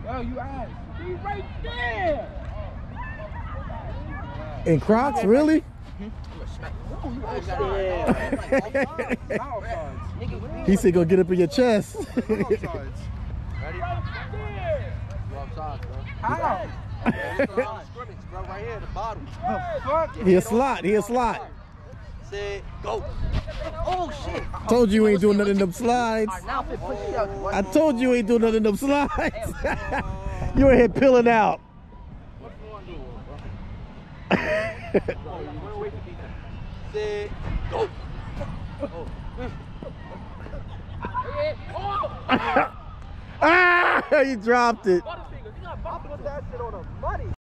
Oh, you asked. He's right there. In Crocs, really? He said, "Go get up in your chest." Ready? You offside, bro. How? Scrimmage, bro, right here at the bottom. The fuck? He a slot. He a slot. Say, go. Oh, shit. Told you ain't doing nothing in them slides. Now, push it out. I told you ain't doing nothing in them slides. You in here peeling out. Say, go. Ah! You dropped it. I put that shit on a money.